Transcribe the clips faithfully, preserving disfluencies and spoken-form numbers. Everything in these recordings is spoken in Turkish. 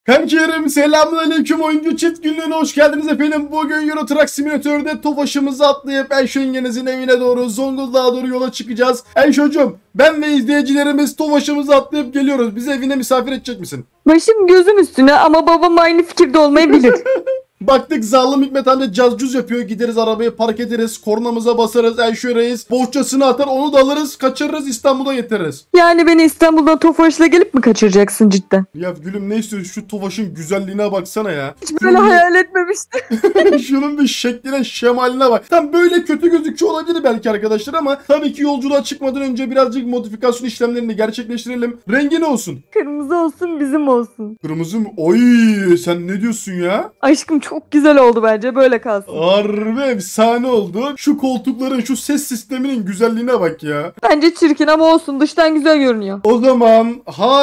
Kankilerim selamünaleyküm, oyuncu çift günlüğüne hoş geldiniz efendim. Bugün Euro Truck Simulator'da Tofaş'ımızı atlayıp Enşöngeniz'in evine doğru, Zonguldak'a doğru yola çıkacağız. Enşocuğum, ben ve izleyicilerimiz Tofaş'ımızı atlayıp geliyoruz. Bizi evine misafir edecek misin? Başım gözüm üstüne ama babam aynı fikirde olmayabilir. Baktık Zalim Hikmet amca cazcuz yapıyor. Gideriz arabayı park ederiz. Kornamıza basarız. Enşö Reis bohçasını atar. Onu da alırız. Kaçırırız. İstanbul'a getiririz. Yani beni İstanbul'dan Tofaş'la gelip mi kaçıracaksın cidden? Ya gülüm ne istiyorsun? Şu Tofaş'ın güzelliğine baksana ya. Hiç böyle hayal etmemiştim. Şunun bir şekline, şemaline bak. Tam böyle kötü gözüküyor olabilir belki arkadaşlar ama tabii ki yolculuğa çıkmadan önce birazcık modifikasyon işlemlerini gerçekleştirelim. Rengi ne olsun? Kırmızı olsun, bizim olsun. Kırmızı mı? Oy, sen ne diyorsun ya? Aşkım çok güzel oldu, bence böyle kalsın. Harbi efsane oldu. Şu koltukların, şu ses sisteminin güzelliğine bak ya. Bence çirkin ama olsun, dıştan güzel görünüyor. O zaman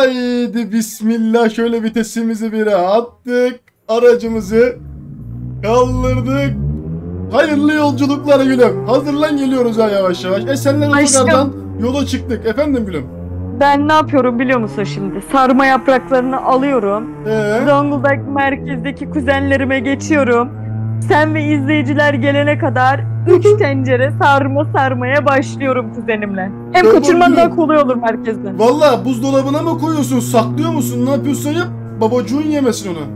haydi bismillah, şöyle vitesimizi bire attık. Aracımızı kaldırdık. Hayırlı yolculuklar gülüm. Hazırlan, geliyoruz ha yavaş yavaş. Esenler Otogar'dan yola çıktık. Efendim gülüm. Ben ne yapıyorum biliyor musun şimdi? Sarma yapraklarını alıyorum. Ee? Zonguldak merkezdeki kuzenlerime geçiyorum. Sen ve izleyiciler gelene kadar üç tencere sarma sarmaya başlıyorum kuzenimle. Hem Tamam, kaçırman daha gülüm. kolay olur merkezden. Valla buzdolabına mı koyuyorsun? Saklıyor musun? Ne yapıyorsun yap. Babacığın yemesin onu.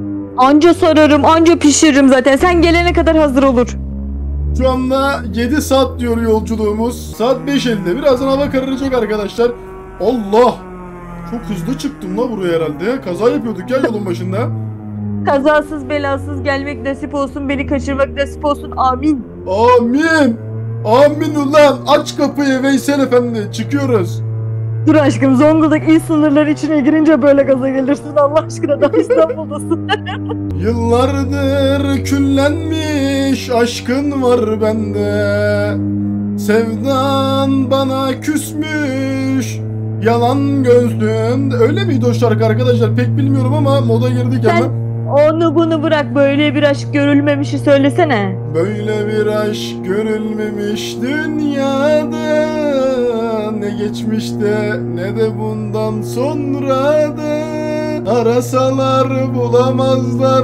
Anca sararım, anca pişiririm zaten. Sen gelene kadar hazır olur. Şu anda yedi saat diyor yolculuğumuz. Saat beş ellide. Birazdan hava kararacak arkadaşlar. Allah! Çok hızlı çıktım la buraya herhalde. Kaza yapıyorduk ya yolun başında. Kazasız belasız gelmek nasip olsun, beni kaçırmak nasip olsun. Amin. Amin! Amin ulan! Aç kapıyı Veysel Efendi. Çıkıyoruz. Dur aşkım, Zonguldak il sınırları içine girince böyle gaza gelirsin. Allah aşkına, daha İstanbul'dasın. Yıllardır küllenmiş aşkın var bende. Sevdan bana küsmüş. Yalan gözlüm. Öyle miydi o şarkı arkadaşlar? Pek bilmiyorum ama moda girdik Sen hemen. onu bunu bırak, böyle bir aşk görülmemişi söylesene. Böyle bir aşk görülmemiş dünyada. Ne geçmişte ne de bundan sonra da. Arasalar bulamazlar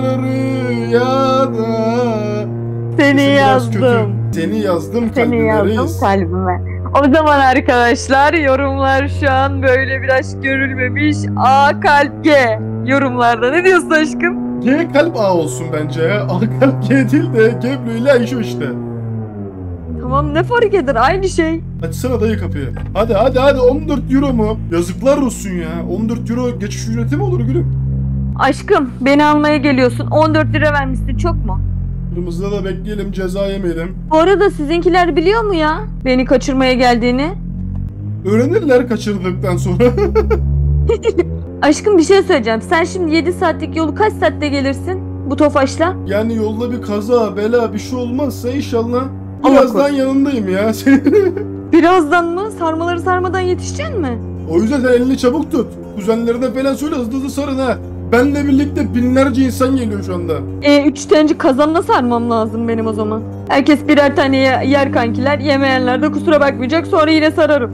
rüyada. Seni Sesim biraz kötü. yazdım. Seni yazdım Seni kalbime yazdım reis. kalbime. O zaman arkadaşlar, yorumlar şu an böyle bir aşk görülmemiş. A kalp G yorumlarda. Ne diyorsun aşkım? G kalp A olsun bence ya. A kalp G değil de Gebru ile Ayşe işte. Tamam, ne fark eder, aynı şey. Açsana dayı kapıyı. Hadi hadi hadi, on dört euro mu? Yazıklar olsun ya. on dört euro geçiş ücreti mi olur gülüm? Aşkım, beni almaya geliyorsun, on dört lira vermişsin, çok mu? Kırmızıda da bekleyelim, ceza yemeyelim. Bu arada sizinkiler biliyor mu ya beni kaçırmaya geldiğini? Öğrenirler kaçırdıktan sonra. Aşkım, bir şey söyleyeceğim. Sen şimdi yedi saatlik yolu kaç saatte gelirsin bu Tofaş'la? Yani yolda bir kaza, bela bir şey olmazsa inşallah Allah birazdan korusun. yanındayım ya. Birazdan mı? Sarmaları sarmadan yetişeceksin mi? O yüzden sen elini çabuk tut. Kuzenlerine falan söyle, hızlı hızlı sarın ha. Benle birlikte binlerce insan geliyor şu anda. E, üç tane kazanla sarmam lazım benim o zaman. Herkes birer tane ye- yer kankiler. Yemeyenler de kusura bakmayacak, sonra yine sararım.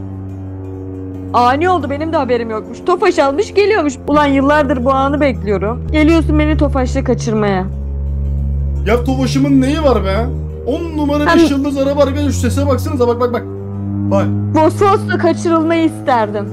Ani oldu, benim de haberim yokmuş. Tofaş almış geliyormuş. Ulan yıllardır bu anı bekliyorum. Geliyorsun beni Tofaş'la kaçırmaya. Ya Tofaş'ımın neyi var be? on numara Sen- beş yıldız araba arkadaş, şu sese baksanıza, bak bak bak. Bak. Vosvos'la kaçırılmayı isterdim.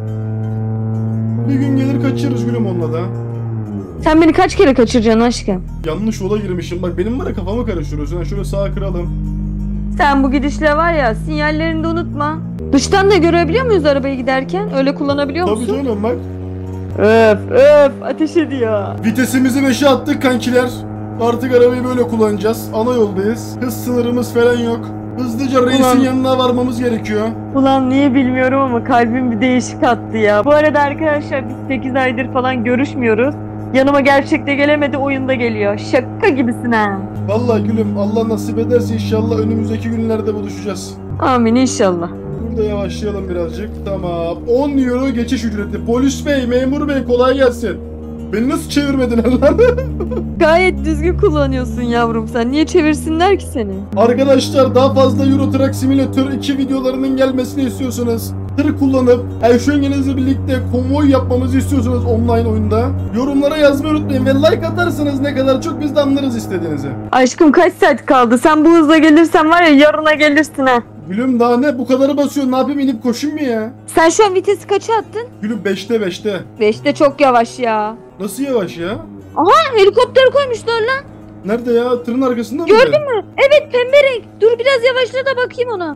Bir gün gelir kaçırırız gülüm onunla da. Sen beni kaç kere kaçıracaksın aşkım? Yanlış yola girmişim. Bak benim var ya, kafamı karıştırıyorsun. Yani şöyle sağa kıralım. Sen bu gidişle var ya, sinyallerini de unutma. Dıştan da görebiliyor muyuz arabayı giderken? Öyle kullanabiliyor Tabii musun? canım bak. Öf öf, ateş ediyor. Vitesimizi beşe attık kankiler. Artık arabayı böyle kullanacağız. Ana yoldayız. Hız sınırımız falan yok. Hızlıca reisin Ulan. yanına varmamız gerekiyor. Ulan niye bilmiyorum ama kalbim bir değişik attı ya. Bu arada arkadaşlar, biz sekiz aydır falan görüşmüyoruz. Yanıma gerçekte gelemedi, oyunda geliyor. Şaka gibisin ha. Vallahi gülüm, Allah nasip ederse inşallah önümüzdeki günlerde buluşacağız. Amin inşallah. Burada yavaşlayalım birazcık. Tamam. on euro geçiş ücreti. Polis bey, memur bey kolay gelsin. Beni nasıl çevirmediler lan? Gayet düzgün kullanıyorsun yavrum sen. Niye çevirsinler ki seni? Arkadaşlar daha fazla Euro Truck Simulator iki videolarının gelmesini istiyorsanız, tır kullanıp Erşengenizle birlikte konvoy yapmamızı istiyorsanız online oyunda yorumlara yazmayı unutmayın ve like atarsanız ne kadar çok biz de anlarız istediğinizi. Aşkım kaç saat kaldı? Sen bu hızla gelirsen var ya yarına gelirsin ha. Gülüm daha ne bu kadarı basıyor, ne yapayım, inip koşayım mı ya? Sen şu an vitesi kaça attın? Gülüm beşte beşte. Beşte çok yavaş ya. Nasıl yavaş ya? Helikopter koymuşlar lan. Nerede ya? Tırın arkasında mı? Gördün mü? Evet pembe renk. Dur biraz yavaşla da bakayım ona.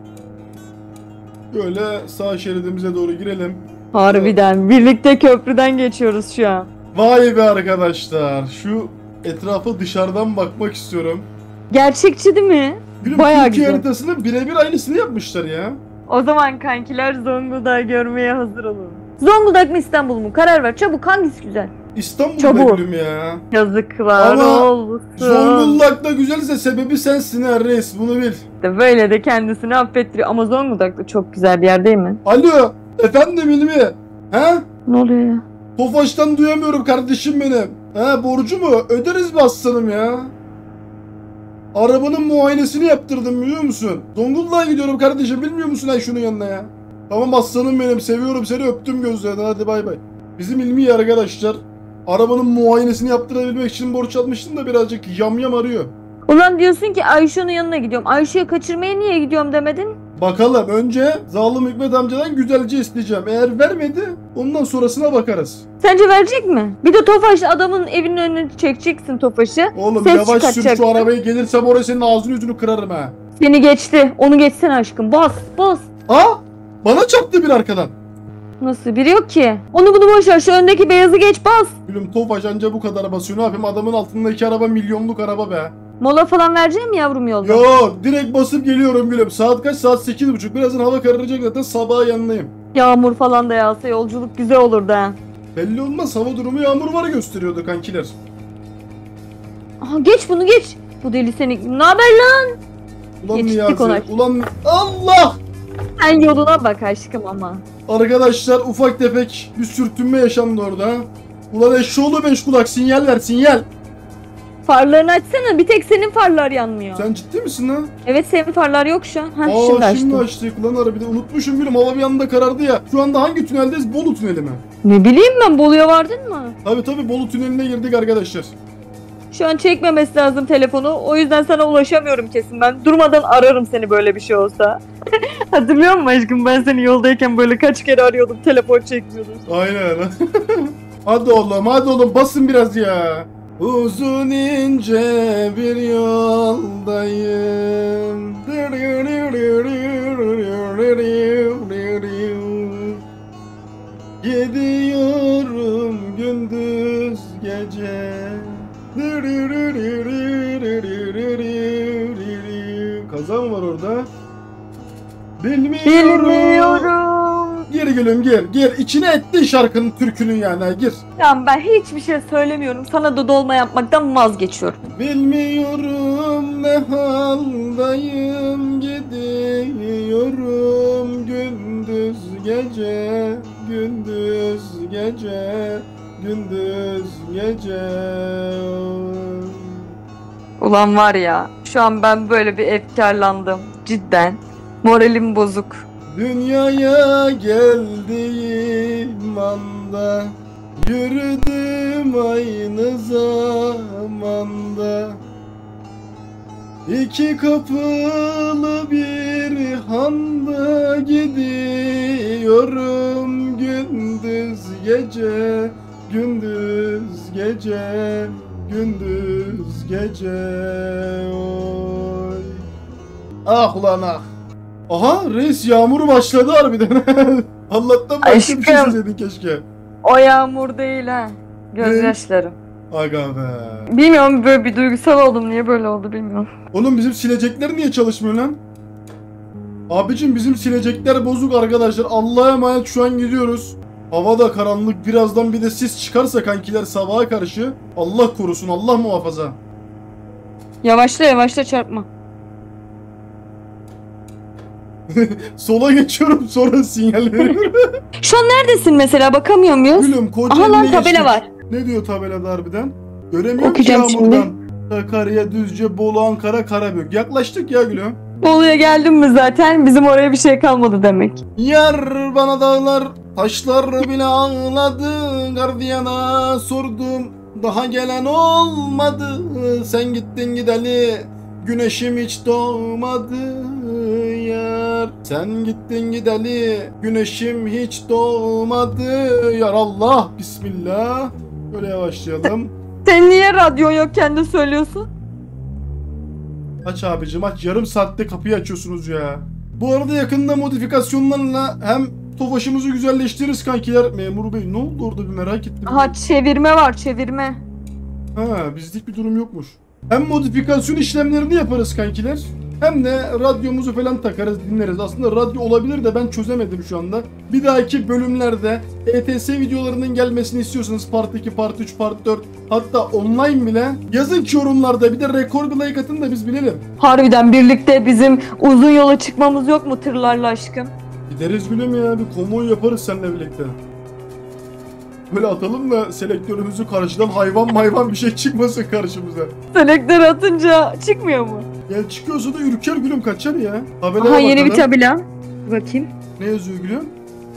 Böyle sağ şeridimize doğru girelim. Harbiden birlikte köprüden geçiyoruz şu an. Vay be arkadaşlar. Şu etrafa dışarıdan bakmak istiyorum. Gerçekçi değil mi? Gülüm Bayağı Türkiye güzel. haritasının birebir aynısını yapmışlar ya. O zaman kankiler Zonguldak'ı görmeye hazır olun. Zonguldak mı İstanbul mu? Karar ver çabuk, hangisi güzel? İstanbul'da Çabuk. gülüm ya. Yazıklar Ama olsun. Zonguldak'ta güzelse sebebi sensin ha reis, bunu bil. İşte böyle de kendisini affettiriyor ama Zonguldak da çok güzel bir yer değil mi? Alo efendim İlmi. He? Ne oluyor ya? Tofaş'tan duyamıyorum kardeşim benim. He, borcu mu? Öderiz mi aslanım ya? Arabanın muayenesini yaptırdım biliyor musun? Zonguldak'a gidiyorum kardeşim, bilmiyor musun lan şunun yanına ya? Tamam aslanım benim, seviyorum seni, öptüm gözlerine, hadi bay bay. Bizim İlmi arkadaşlar arabanın muayenesini yaptırabilmek için borç almıştım da birazcık yamyam arıyor. Ulan diyorsun ki Ayşe'nin yanına gidiyorum. Ayşe'yi kaçırmaya niye gidiyorum demedin? Bakalım, önce zalim Hikmet amcadan güzelce isteyeceğim. Eğer vermedi ondan sonrasına bakarız. Sence verecek mi? Bir de Tofaş adamın evinin önüne çekeceksin Tofaş'ı. Oğlum Ses yavaş sür çıkartacak. şu arabayı, gelirsem oraya senin ağzını yüzünü kırarım ha. Seni geçti. Onu geçsene aşkım. Bas bas. Ha? Bana çarptı bir arkadan. Nasıl? Biri yok ki. Onu bunu boş ver. Şu öndeki beyazı geç bas. Gülüm Tofaş anca bu kadar basıyor, ne yapayım, adamın altındaki araba milyonluk araba be. Mola falan verecek mi yavrum yolda? Yok, direkt basıp geliyorum gülüm. Saat kaç? Saat sekiz buçuk. Birazdan hava kararacak zaten, sabaha yanındayım. Yağmur falan da yağsa yolculuk güzel olurdu ha. Belli olmaz, hava durumu yağmur var gösteriyordu kankiler. Aha, geç bunu geç. Bu deli seni. Ne haber lan? Ulan Geçtik Niyazi, ona. ulan Allah! Sen yoluna bak aşkım ama. Arkadaşlar ufak tefek bir sürtünme yaşandı orada. Ulan eşşoğlu beş kulak, sinyal ver sinyal. Farlarını açsana. Bir tek senin farlar yanmıyor. Sen ciddi misin lan? Evet senin farlar yok şu an. Ha, Aa şimdi şimdi açtım. açtık lan harbiden, unutmuşum gülüm, hava bir anda karardı ya. Şu anda hangi tüneldeyiz? Bolu tüneli mi? Ne bileyim ben, Bolu'ya vardın mı? Tabi tabi Bolu tüneline girdik arkadaşlar. Şu an çekmemesi lazım telefonu. O yüzden sana ulaşamıyorum kesin ben. Durmadan ararım seni böyle bir şey olsa. Hatırlıyor musun aşkım, ben seni yoldayken böyle kaç kere arıyordum, telefon çekmiyordun. Aynen. Hadi oğlum hadi oğlum, basın biraz ya. Uzun ince bir yoldayım. Gidiyorum gündüz gece. Kaza mı var orada? Bilmiyorum. Bilmiyorum. Gir gülüm gir gir. İçine etti şarkının, türkünün yani, gir. Tamam, ben hiçbir şey söylemiyorum. Sana da dolma yapmaktan vazgeçiyorum. Bilmiyorum ne haldayım, gidiyorum gündüz gece, gündüz gece, gündüz gece. Ulan var ya, şu an ben böyle bir efkarlandım. Cidden. Moralim bozuk. Dünyaya geldiğim anda yürüdüm aynı zamanda. İki kapılı bir handa gidiyorum gündüz gece, gündüz gece, gündüz gece. Oy. Ah ulan ah. Aha reis, yağmur başladı harbiden. Allah'tan başka bir şey Aşkım. söyledin keşke. O yağmur değil ha. Gözyaşlarım. Aga be. Bilmiyorum, böyle bir duygusal oldum. Niye böyle oldu bilmiyorum. Oğlum bizim silecekler niye çalışmıyor lan? Abicim bizim silecekler bozuk arkadaşlar. Allah'a emanet, şu an gidiyoruz. Hava da karanlık, birazdan bir de sis çıkarsa kankiler sabaha karşı. Allah korusun, Allah muhafaza. Yavaşla yavaşla, çarpma. Sola geçiyorum, sonra sinyal veriyorum. Şu an neredesin mesela, bakamıyor muyuz? Gülüm Aha lan, Kocaeli'ne tabela geçtik. var. Ne diyor tabelada harbiden? Göremiyorum ki Okuyacağım yağmurdan. Sakarya, Düzce, Bolu, Ankara, Karabük. Yaklaştık ya gülüm. Bolu'ya geldim mi zaten bizim oraya bir şey kalmadı demek. Yar bana dağlar, taşlar bile ağladı. Gardiyana sordum, daha gelen olmadı. Sen gittin gideli, güneşim hiç doğmadı yar. Sen gittin gideli, güneşim hiç doğmadı yar. Allah, bismillah. Böyle yavaşlayalım. Sen niye radyon yok kendi söylüyorsun? Aç abicim aç, yarım saatte kapıyı açıyorsunuz ya. Bu arada yakında modifikasyonlarla hem Tofaş'ımızı güzelleştiririz kankiler. Memur bey ne oldu orada, bir merak ettim. Aha çevirme var çevirme. Ha, bizlik bir durum yokmuş. Hem modifikasyon işlemlerini yaparız kankiler. Hem de radyomuzu falan takarız, dinleriz. Aslında radyo olabilir de ben çözemedim şu anda. Bir dahaki bölümlerde E T S videolarının gelmesini istiyorsanız part iki, part üç, part dört, hatta online bile yazın ki yorumlarda, bir de rekor bir like atın da biz bilelim. Harbiden birlikte bizim uzun yola çıkmamız yok mu tırlarla aşkım? Gideriz gülüm ya, bir konvoy yaparız seninle birlikte. Böyle atalım da selektörümüzü, karşıdan hayvan mayvan bir şey çıkmasın karşımıza. Selektör atınca çıkmıyor mu? Ya çıkıyorsa da ürker gülüm, kaçar ya. Tabelaya Aha yeni bir bakalım. tabela. Bakayım. Ne yazıyor gülüm?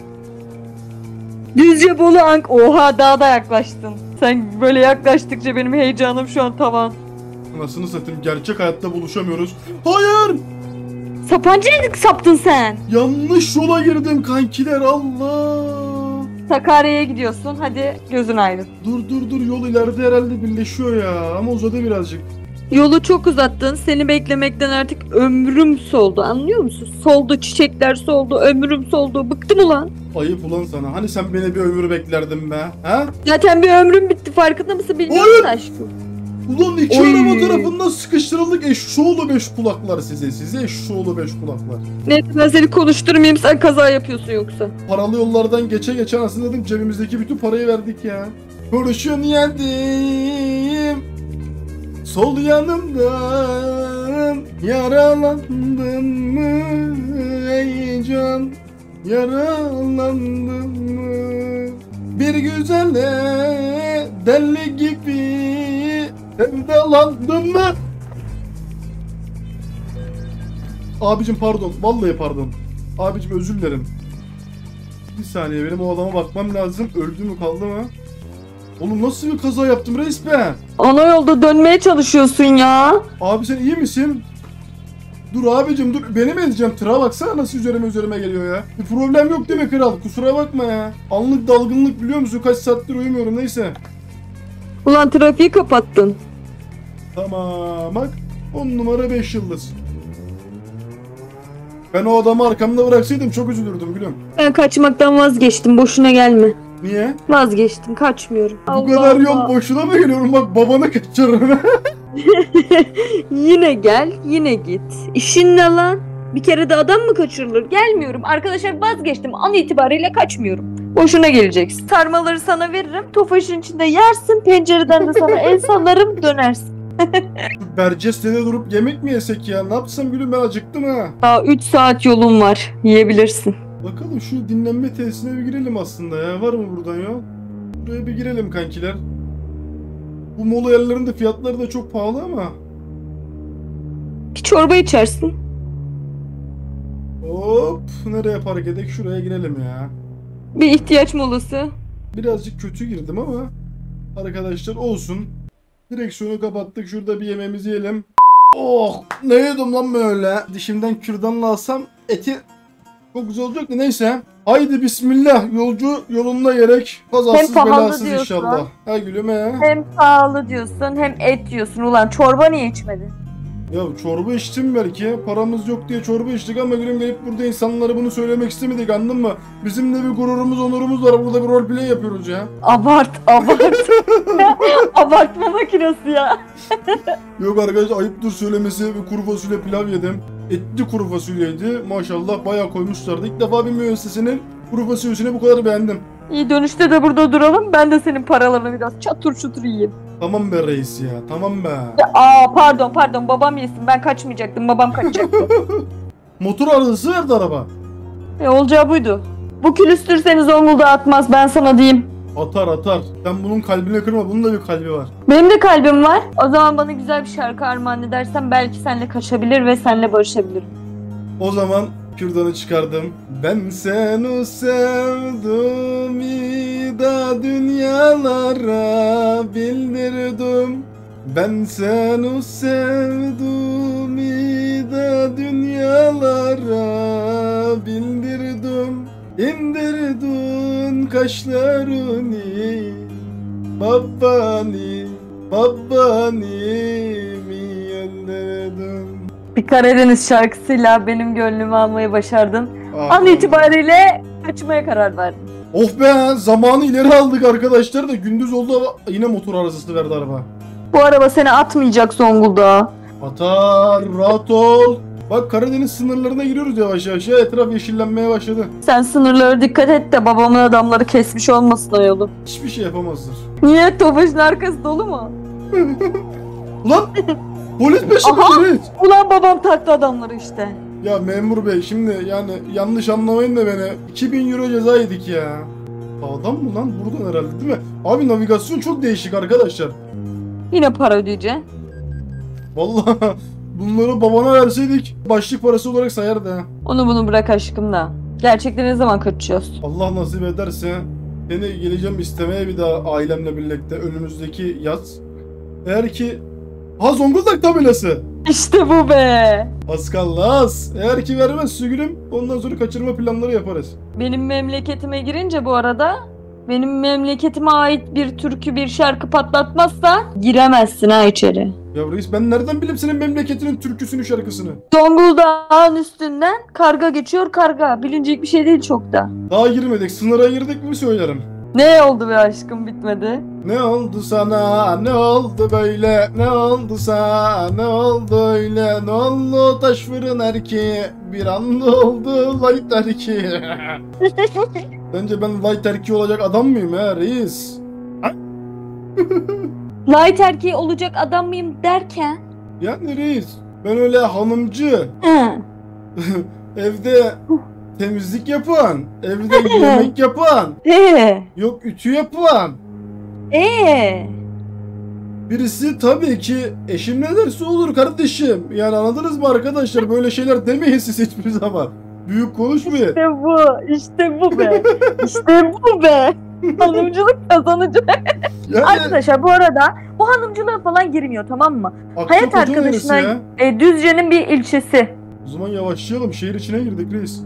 Düzce Bolu Ank. Oha daha da yaklaştın. Sen böyle yaklaştıkça benim heyecanım şu an tavan. Anasını satayım, gerçek hayatta buluşamıyoruz. Hayır! Sapanca'ya saptın sen. Yanlış yola girdim kankiler, Allah! Sakarya'ya gidiyorsun. Hadi gözün aydın. Dur dur dur, yol ileride herhalde birleşiyor ya, ama uzadı birazcık. Yolu çok uzattın. Seni beklemekten artık ömrüm soldu. Anlıyor musun? Soldu, çiçekler soldu, ömrüm soldu. Bıktım ulan. Ayıp ulan sana, hani sen beni bir ömür beklerdin be, ha? Zaten bir ömrüm bitti. Farkında mısın bilmiyorum Hayır. da aşkım. Ulan iki Oy. araba tarafından sıkıştırıldık, eşşoğlu beş kulaklar size, size eşşoğlu beş kulaklar. Neyse ben seni konuşturmayayım. Sen kaza yapıyorsun yoksa. Paralı yollardan geçe geçe aslında dedim, cebimizdeki bütün parayı verdik ya. Kurşun yedim sol yanımdan, yaralandım mı ey can, yaralandım mı? Bir güzele deli gibi sevdalandım mı? Abicim pardon, vallahi pardon. Abicim özür dilerim. Bir saniye, benim o adama bakmam lazım. Öldü mü kaldı mı? Oğlum nasıl bir kaza yaptım resmen? Ana yolda dönmeye çalışıyorsun ya. Abi sen iyi misin? Dur abicim dur, beni mi edeceğim? Tıra baksana nasıl üzerime üzerime geliyor ya. Bir problem yok değil mi kral? Kusura bakma ya. Anlık dalgınlık, biliyor musun? Kaç saattir uyumuyorum, neyse. Ulan trafiği kapattın. Tamam bak, on numara beş yıldız. Ben o adamı arkamda bıraksaydım çok üzülürdüm gülüm. Ben kaçmaktan vazgeçtim. Boşuna gelme. Niye? Vazgeçtim. Kaçmıyorum. Bu Allah kadar yol Allah. boşuna mı geliyorum? Bak babanı kaçırırım. Yine gel, yine git. İşin ne lan? Bir kere de adam mı kaçırılır? Gelmiyorum. Arkadaşlar vazgeçtim. An itibariyle kaçmıyorum. Boşuna geleceksin. Sarmaları sana veririm. Tofaşın içinde yersin. Pencereden de sana el sallarım, dönersin. Berceste'de durup yemek mi yesek ya? Ne yapsam gülüm, ben acıktım ha. Daha üç saat yolun var. Yiyebilirsin. Bakalım şu dinlenme tesisine bir girelim aslında ya. Var mı buradan ya? Buraya bir girelim kankiler. Bu mola yerlerinde fiyatları da çok pahalı ama. Bir çorba içersin. Hop, nereye park edek? Şuraya girelim ya. Bir ihtiyaç molası. Birazcık kötü girdim ama arkadaşlar olsun. Direksiyonu kapattık. Şurada bir yemeğimizi yiyelim. Oh, ne yedim lan böyle? Dişimden kürdanla alsam eti çok güzel olacak da neyse. Haydi bismillah, yolcu yolunda gerek. Kazasız Hem pahalı belasız diyorsun. inşallah. Ha gülüm he. Hem pahalı diyorsun hem et diyorsun. Ulan çorba niye içmedin? Ya çorba içtim belki. Paramız yok diye çorba içtik ama gülüm gelip burada insanlara bunu söylemek istemedik, anladın mı? Bizim de bir gururumuz, onurumuz var. Burada bir roleplay yapıyoruz ya. Abart, abart. Abartma makinesi ya. Yok arkadaşlar, ayıptır söylemesi, bir kuru fasulye pilav yedim. Etli kuru fasulyeydi. Maşallah bayağı koymuşlardı. İlk defa bir müessesenin kuru fasulyesini bu kadar beğendim. İyi, dönüşte de burada duralım. Ben de senin paralarını biraz çatır çutur yiyeyim. Tamam be reis ya, tamam be. Ya, aa pardon pardon babam yesin. Ben kaçmayacaktım. Babam kaçacaktı. Motor arızası verdi araba. e olacağı buydu. Bu külüstür seni Zonguldak'a atmaz, ben sana diyeyim. Atar atar. Sen bunun kalbine kırma. Bunun da bir kalbi var. Benim de kalbim var. O zaman bana güzel bir şarkı armağan edersen belki seninle kaçabilir ve seninle barışabilirim. O zaman kürdanı çıkardım. Ben seni sevdim da dünyalara bildirdim. Ben seni sevdim da dünyalara bildirdim. İndirdin kaşlarını Babbani Babbani mi öldürdün. Bir Karadeniz şarkısıyla benim gönlümü almayı başardın. Ah. An itibariyle kaçmaya karar verdim. Oh be, zamanı ileri aldık arkadaşlar da gündüz oldu ama yine motor arızası verdi araba. Bu araba seni atmayacak Zonguldak'a. Atar, rahat ol. Bak Karadeniz sınırlarına giriyoruz yavaş yavaş ya, etraf yeşillenmeye başladı. Sen sınırlara dikkat et de babamın adamları kesmiş olmasın o yolu. Hiçbir şey yapamazlar. Niye? Tofaşın arkası dolu mu? Ulan polis peşinde Aha! polis. Ulan babam taktı adamları işte. Ya memur bey şimdi yani yanlış anlamayın da beni. iki bin euro ceza yedik ya. Adam mı lan? Buradan herhalde değil mi? Abi navigasyon çok değişik arkadaşlar. Yine para ödeyeceksin. Vallahi bunları babana verseydik başlık parası olarak sayardı ha. Onu bunu bırak aşkım da. Gerçekten ne zaman kaçıyoruz? Allah nasip ederse seni geleceğim istemeye bir daha ailemle birlikte önümüzdeki yaz. Eğer ki... Ha, Zonguldak tabelası. İşte bu be. Az kaldı az. Eğer ki vermezse gülüm ondan sonra kaçırma planları yaparız. Benim memleketime girince bu arada benim memleketime ait bir türkü bir şarkı patlatmazsa giremezsin ha içeri. Ya reis ben nereden bileyim senin memleketinin türküsünü şarkısını? Zonguldak'ın üstünden karga geçiyor karga. Bilinecek bir şey değil çok da. Daha girmedik, sınıra girdik mi söylerim. Ne oldu be aşkım bitmedi? Ne oldu sana, ne oldu böyle, ne oldu sana, ne oldu öyle, ne oldu taş fırın erkeği, bir anda oldu light erkeği. Bence ben light erkeği olacak adam mıyım ha reis? Light erkeği olacak adam mıyım derken? Yani reis, ben öyle hanımcı, Hı. evde temizlik yapan, evde yemek yapan, Ee, yok ütü yapan. ee. Birisi tabii ki eşim ne derse olur kardeşim. Yani anladınız mı arkadaşlar? Böyle şeyler demeyin siz hiçbir zaman. Büyük konuşmayın. İşte bu, işte bu be. İşte bu be. Hanımcılık kazanıcı. Yani Arkadaşlar bu arada bu hanımcılığa falan girmiyor tamam mı? Hayat Akçakoca neresi arkadaşına ya? e, Düzce'nin bir ilçesi. O zaman yavaşlayalım. Şehir içine girdik reis.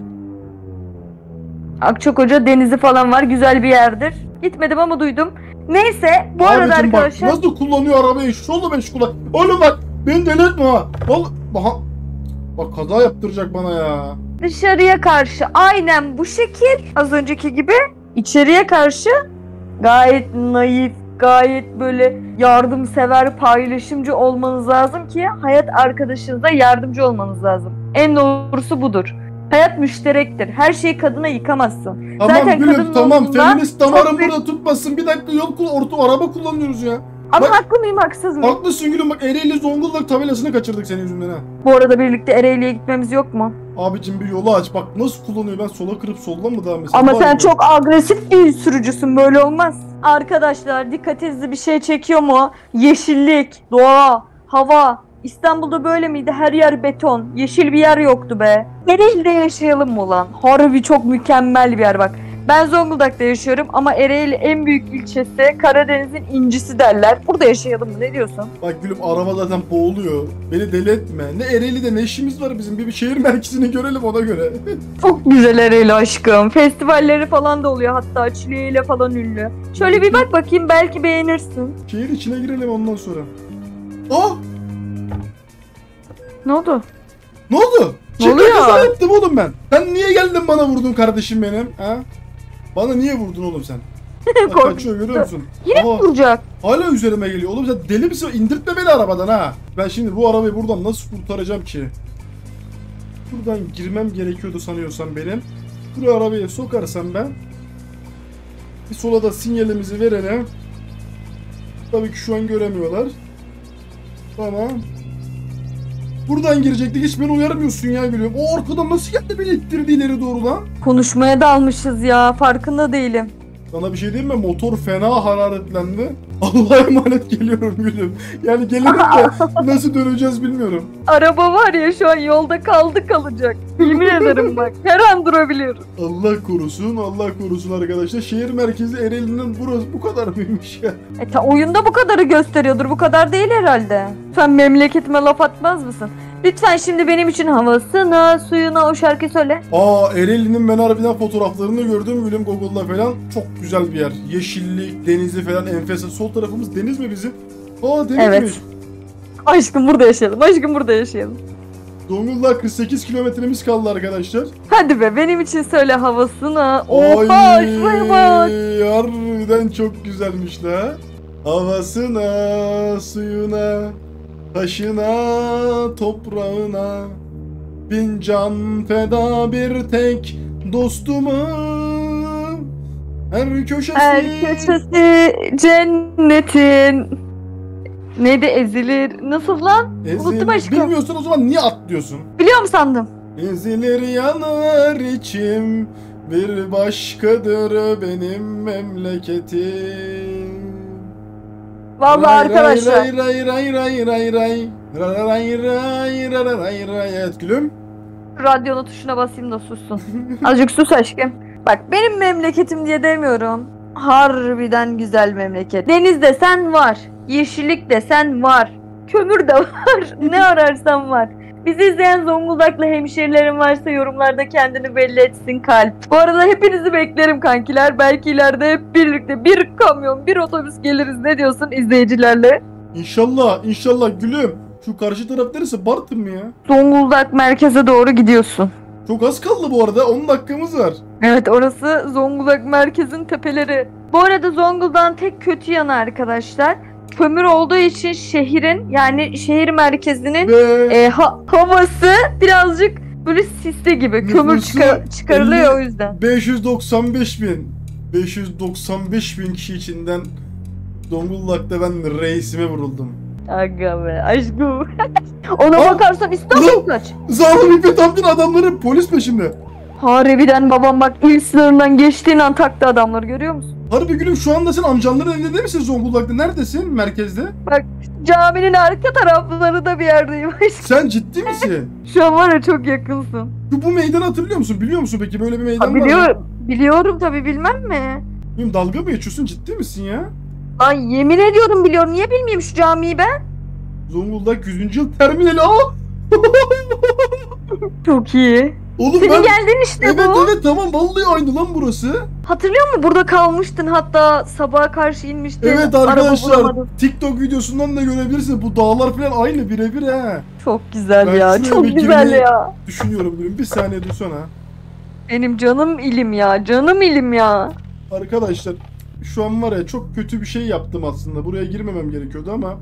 Akçakoca denizi falan var. Güzel bir yerdir. Gitmedim ama duydum. Neyse bu arada Abicim arkadaşlar. bak nasıl kullanıyor arabayı. Şu oldu ben şu kullan. Oğlum bak beni deli etme ha. Vallahi bak, bak kaza yaptıracak bana ya. Dışarıya karşı aynen bu şekil az önceki gibi içeriye karşı gayet naif, gayet böyle yardımsever, paylaşımcı olmanız lazım ki hayat arkadaşınıza yardımcı olmanız lazım. En doğrusu budur. Hayat müşterektir. Her şeyi kadına yıkamazsın. Tamam Zaten gülüm kadının tamam. omzunda Feminist damarım çok büyük- burada tutmasın. Bir dakika yol kul orta araba kullanıyoruz ya. Ama Bak- haklı mıyım haksız mıyım? Haklısın gülüm bak Ereğli Zonguldak tabelasını kaçırdık senin yüzünden ha. Bu arada birlikte Ereğli'ye gitmemiz yok mu? Abicim bir yolu aç bak nasıl kullanıyor ben sola kırıp soldan mı devam etsem? Ama Var sen ya. çok agresif bir sürücüsün böyle olmaz. Arkadaşlar dikkatinizi bir şey çekiyor mu? Yeşillik, doğa, hava. İstanbul'da böyle miydi? Her yer beton. Yeşil bir yer yoktu be. Ereğli'de yaşayalım mı lan? Harbi çok mükemmel bir yer bak. Ben Zonguldak'ta yaşıyorum ama Ereğli en büyük ilçesi, Karadeniz'in incisi derler. Burada yaşayalım mı? Ne diyorsun? Bak gülüm araba zaten boğuluyor. Beni deli etme. Ne Ereğli'de ne işimiz var bizim? Bir, bir şehir merkezini görelim ona göre. Çok güzel Ereğli aşkım. Festivalleri falan da oluyor hatta. Çileğiyle falan ünlü. Şöyle bir bak bakayım belki beğenirsin. Şehir içine girelim ondan sonra. Aa! Ne oldu? Ne oldu? Ne Şaka oluyor? kaza yaptım oğlum ben. Sen niye geldin bana vurdun kardeşim benim? Ha? Bana niye vurdun oğlum sen? Bak, Korktum. kaçıyor görüyor musun? Yine Aa, vuracak. hala üzerime geliyor. Oğlum sen deli misin? İndirtme beni arabadan ha. Ben şimdi bu arabayı buradan nasıl kurtaracağım ki? Buradan girmem gerekiyordu sanıyorsam benim. Buraya arabayı sokarsam ben. Bir sola da sinyalimizi verelim. Tabii ki şu an göremiyorlar. Tamam. Buradan girecektik hiç beni uyarmıyorsun ya gülüyorum. O arkadan nasıl geldi beni ittirdi ileri doğru lan? Konuşmaya dalmışız ya farkında değilim. Sana bir şey diyeyim mi? Motor fena hararetlendi. Allah'a emanet geliyorum gülüm. Yani gelirim de nasıl döneceğiz bilmiyorum. Araba var ya şu an yolda kaldı kalacak. Yemin ederim bak. Her an durabiliyorum. Allah korusun, Allah korusun arkadaşlar. Şehir merkezi Ereğli'nin burası bu kadar mıymış ya? E ta oyunda bu kadarı gösteriyordur. Bu kadar değil herhalde. Sen memleketime laf atmaz mısın? Lütfen şimdi benim için havasına, suyuna o şarkı söyle. Aa, Ereğli'nin ben harbiden fotoğraflarını gördüm gülüm Google'da falan. Çok güzel bir yer. Yeşillik, denizi falan enfes. Sol tarafımız deniz mi bizim? Aa, denizmiş. Evet. Aşkım burada yaşayalım. Aşkım burada yaşayalım. Zonguldak'a kırk sekiz kilometremiz kaldı arkadaşlar. Hadi be benim için söyle havasına. Ay, Oha şuraya bak. harbiden çok güzelmiş la. Havasına, suyuna, taşına, toprağına, bin can feda bir tek dostuma. Her köşesi, Her köşesi cennetin. Neydi ezilir? Nasıl lan? Unuttum ezilir. aşkım. Bilmiyorsun o zaman niye atlıyorsun? Biliyorum sandım. Ezilir yanar içim, bir başkadır benim memleketim. Vallahi Ray arkadaşlar. Ray ray ray ray ray ray ray ray ray ray ray ray. Evet gülüm. Radyonun tuşuna basayım da sussun. Azıcık sus aşkım. Bak benim memleketim diye demiyorum. Harbiden güzel memleket. Deniz desen var. Yeşillik desen var. Kömür de var. Ne ararsan var. Bizi izleyen Zonguldaklı hemşerilerim varsa yorumlarda kendini belli etsin kalp. Bu arada hepinizi beklerim kankiler. Belki ileride hep birlikte bir kamyon, bir otobüs geliriz. Ne diyorsun izleyicilerle? İnşallah, inşallah gülüm. Şu karşı taraf neresi? Bartın mı ya? Zonguldak merkeze doğru gidiyorsun. Çok az kaldı bu arada. on dakikamız var. Evet orası Zonguldak merkezin tepeleri. Bu arada Zonguldak'ın tek kötü yanı arkadaşlar. Kömür olduğu için şehrin yani şehir merkezinin Ve e, ha- havası birazcık böyle sisli gibi. Kömür Nüfusu çıkar- çıkarılıyor elli o yüzden. beş yüz doksan beş bin. beş yüz doksan beş bin kişi içinden Zonguldak'ta ben reisime vuruldum. Aga be aşkım. Ona Aa, bakarsan İstanbul kaç? Zalim İffet amcın adamları polis peşinde. Harbiden babam bak il sınırından geçtiğin an taktı adamları görüyor musun? Harbi gülüm şu anda sen amcanların evinde değil misin Zonguldak'ta? Neredesin? Merkezde. Bak caminin arka taraflarında bir yerdeyim aşkım. Sen ciddi misin? Şu an var ya çok yakınsın. Şu bu meydanı hatırlıyor musun? Biliyor musun peki böyle bir meydan Ha, var mı? biliyorum, biliyorum tabii bilmem mi? Bilmiyorum, dalga mı geçiyorsun? Ciddi misin ya? Ay yemin ediyorum biliyorum. Niye bilmeyeyim şu camiyi ben? Zonguldak yüzüncü yıl terminali. Aa! Çok iyi. Oğlum Senin ben... geldin işte Evet bu. evet tamam vallahi aynı lan burası. Hatırlıyor musun? Burada kalmıştın hatta sabaha karşı inmiştin. Evet Araba arkadaşlar bulamadın. TikTok videosundan da görebilirsiniz. Bu dağlar falan aynı birebir ha. Çok güzel Ben ya. şuraya Çok bir güzel girmeyi- ya. Düşünüyorum gülüm. Bir saniye dursana. Benim canım ilim ya. Canım ilim ya. Arkadaşlar şu an var ya çok kötü bir şey yaptım aslında. Buraya girmemem gerekiyordu ama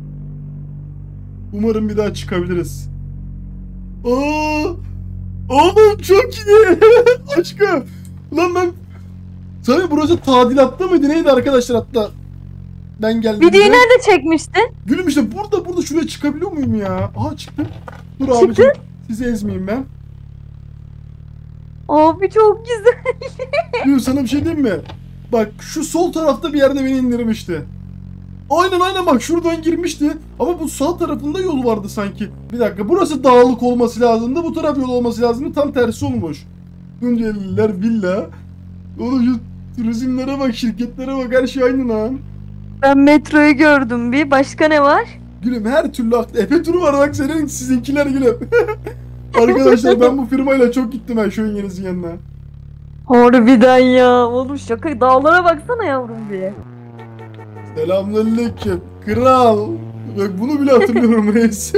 umarım bir daha çıkabiliriz. Aa! Oğlum çok iyi. Aşkım. Lan ben tabii burası tadilatta mıydı neydi arkadaşlar hatta ben geldim. Videoyu nerede çekmiştin? Gülüm işte burada burada şuraya çıkabiliyor muyum ya? Aha çıktım. Dur Çıktın? abicim sizi ezmeyeyim ben. Abi çok güzel. Gülüm sana bir şey diyeyim mi? Bak şu sol tarafta bir yerde beni indirmişti. Aynen aynen bak şuradan girmişti. Ama bu sağ tarafında yol vardı sanki. Bir dakika burası dağlık olması lazımdı. Bu taraf yol olması lazımdı. Tam tersi olmuş. Tunceliler villa. Oğlum şu turizmlere bak, şirketlere bak, her şey aynı lan. Ben metroyu gördüm bir. Başka ne var? Gülüm her türlü aklı. Efe turu var bak senin sizinkiler gülüm. Arkadaşlar ben bu firmayla çok gittim ben şu yengenizin yanına. Harbiden ya. Oğlum şaka. Dağlara baksana yavrum bir. Selamünaleyküm. Kral. Bak bunu bile hatırlıyorum reis.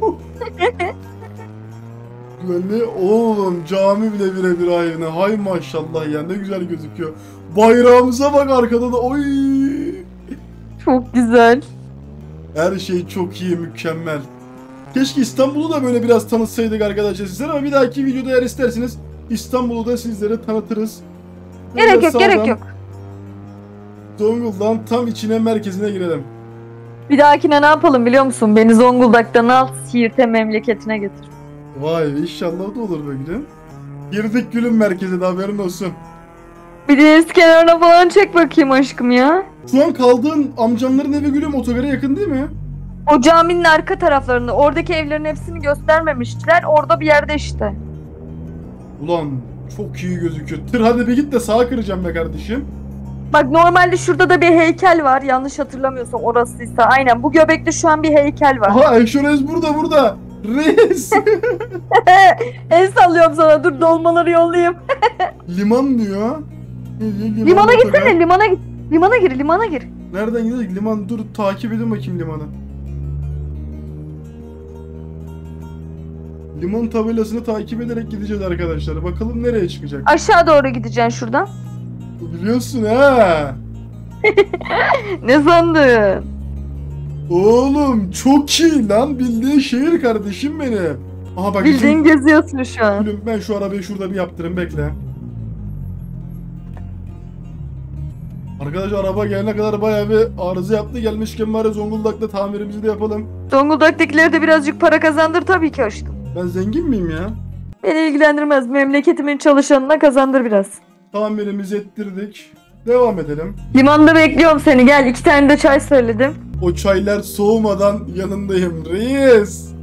Güvenli. Oğlum cami bile birebir aynı. Hay maşallah ya ne güzel gözüküyor. Bayrağımıza bak arkada da. Oy. Çok güzel. Her şey çok iyi, mükemmel. Keşke İstanbul'u da böyle biraz tanıtsaydık arkadaşlar sizlere ama bir dahaki videoda eğer isterseniz İstanbul'u da sizlere tanıtırız. Böyle Gerek yok sağdan gerek yok. Zonguldak'ın tam içine merkezine girelim. Bir dahakine ne yapalım biliyor musun? Beni Zonguldak'tan al, Siirt'e memleketine getir. Vay be inşallah o da olur be gülüm. Girdik gülüm merkeze de haberin olsun. Bir deniz kenarına falan çek bakayım aşkım ya. Şu an kaldığın amcamların evi gülüm otogara yakın değil mi? O caminin arka taraflarında. Oradaki evlerin hepsini göstermemişler. Orada bir yerde işte. Ulan çok iyi gözüküyor. Tır hadi bir git de sağa kıracağım be kardeşim. Bak normalde şurada da bir heykel var. Yanlış hatırlamıyorsam orasıysa. Aynen bu göbekte şu an bir heykel var. Aha Ayşe Reis burada burada. Reis. El sallıyorum sana. Dur dolmaları yollayayım. Liman diyor. Liman Limana otogar. gitsene. Limana git. Limana gir. Limana gir. Nereden gidiyoruz? Liman dur takip edin bakayım limanı. Liman tabelasını takip ederek gideceğiz arkadaşlar. Bakalım nereye çıkacak. Aşağı doğru gideceksin şuradan. Biliyorsun ha. Ne sandın? Oğlum çok iyi lan. Bildiğin şehir kardeşim benim. Aha bak Bildiğin bizim... geziyorsun şu an. Gülüm, ben şu arabayı şurada bir yaptırayım bekle. Arkadaşlar araba gelene kadar bayağı bir arıza yaptı. Gelmişken bari Zonguldak'ta tamirimizi de yapalım. Zonguldak'takileri de birazcık para kazandır tabii ki aşkım. Ben zengin miyim ya? Beni ilgilendirmez. Memleketimin çalışanına kazandır biraz. Tamirimizi ettirdik. Devam edelim. Limanda bekliyorum seni. Gel iki tane de çay söyledim. O çaylar soğumadan yanındayım reis.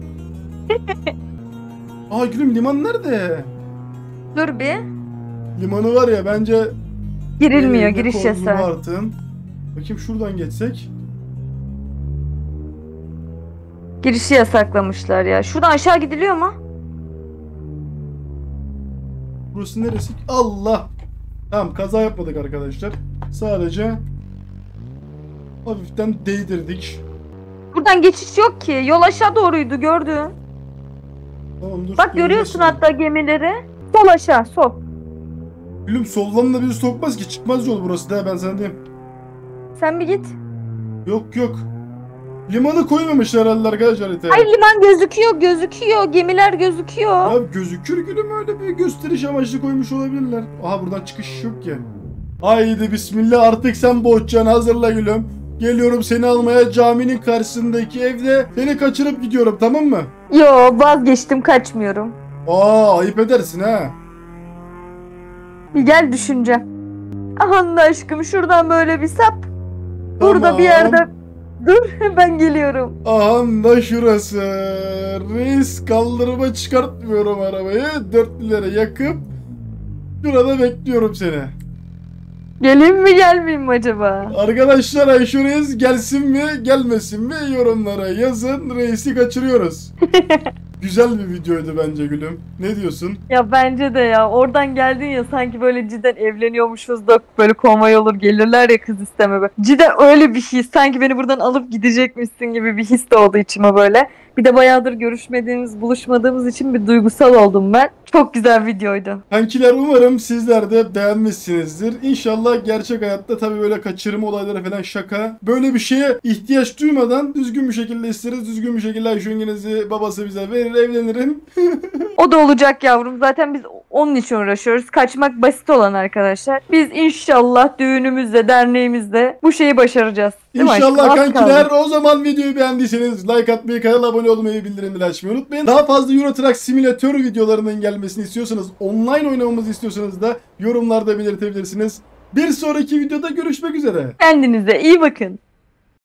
Aa gülüm liman nerede? Dur bir. Limanı var ya bence... Girilmiyor. elinde Giriş kolunu yasağı. Bartın. Bakayım şuradan geçsek. Girişi yasaklamışlar ya. Şuradan aşağı gidiliyor mu? Burası neresi? Allah! Tamam kaza yapmadık arkadaşlar. Sadece hafiften değdirdik. Buradan geçiş yok ki. Yol aşağı doğruydu gördün. Tamam dur. Bak görüyorsun görüyorsun. hatta gemileri. Sol aşağı sol. Gülüm soldan da bizi sokmaz ki. Çıkmaz yol burası da ben sana diyeyim. Sen bir git. Yok yok. Limanı koymamışlar herhalde arkadaşlar haritaya. Hayır liman gözüküyor gözüküyor. Gemiler gözüküyor. Ya gözükür gülüm öyle bir gösteriş amaçlı koymuş olabilirler. Aha buradan çıkış yok ki. Haydi bismillah artık sen boğacaksın hazırla gülüm. Geliyorum seni almaya caminin karşısındaki evde seni kaçırıp gidiyorum tamam mı? Yo vazgeçtim kaçmıyorum. Aa ayıp edersin ha. Bir gel düşüneceğim. Aha da aşkım şuradan böyle bir sap. Burada Tamam. bir yerde. Dur ben geliyorum. Aha da şurası. Reis kaldırıma çıkartmıyorum arabayı. Dörtlülere yakıp şurada bekliyorum seni. Geleyim mi gelmeyeyim mi acaba? Arkadaşlar Ayşe Reis gelsin mi gelmesin mi yorumlara yazın. Reis'i kaçırıyoruz. Güzel bir videoydu bence gülüm. Ne diyorsun? Ya bence de ya oradan geldin ya sanki böyle cidden evleniyormuşuz da böyle konvoy olur gelirler ya kız isteme be. Cidden öyle bir his sanki beni buradan alıp gidecekmişsin gibi bir his de oldu içime böyle. Bir de bayağıdır görüşmediğimiz, buluşmadığımız için bir duygusal oldum ben. Çok güzel videoydu. Kankiler umarım sizler de beğenmişsinizdir. İnşallah gerçek hayatta tabii böyle kaçırma olayları falan şaka. Böyle bir şeye ihtiyaç duymadan düzgün bir şekilde isteriz. Düzgün bir şekilde Ayşe yengenizi babası bize verir evlenirim. O da olacak yavrum. Zaten biz onun için uğraşıyoruz. Kaçmak basit olan arkadaşlar. Biz inşallah düğünümüzde, derneğimizde bu şeyi başaracağız. Değil mi aşkım? İnşallah Az kankiler kaldı. o zaman videoyu beğendiyseniz like atmayı, kanala abone olmayı, bildirimleri açmayı unutmayın. Daha fazla Euro Truck Simülatör videolarının gelmesini istiyorsanız, online oynamamızı istiyorsanız da yorumlarda belirtebilirsiniz. Bir sonraki videoda görüşmek üzere. Kendinize iyi bakın.